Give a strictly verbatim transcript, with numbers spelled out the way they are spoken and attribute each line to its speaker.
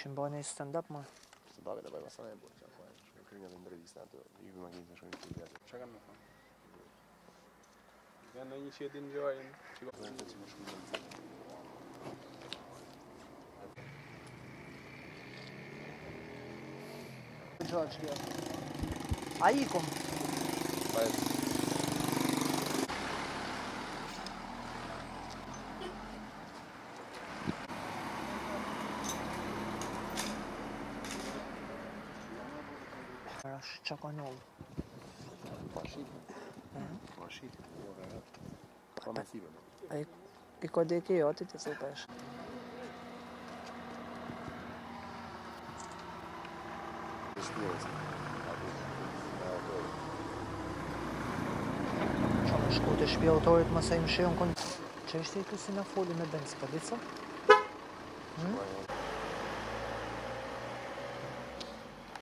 Speaker 1: Xin bani stand-up ma?
Speaker 2: Vabbè, poi passare le borse qua, prima l'intervistato, io ma chi faccio l'intervistato.
Speaker 3: Ce că nu fac. Ea n-ai nici din ziua aia.
Speaker 1: George, aí como?
Speaker 2: Vai.
Speaker 1: Csakanol.
Speaker 2: Mașini. Mașini. Oameni sivă.
Speaker 1: E cadê que eu te te peixe? Шкода шпил тоит масаим шеон кон. Чешти tu si na foli me benz, kadica?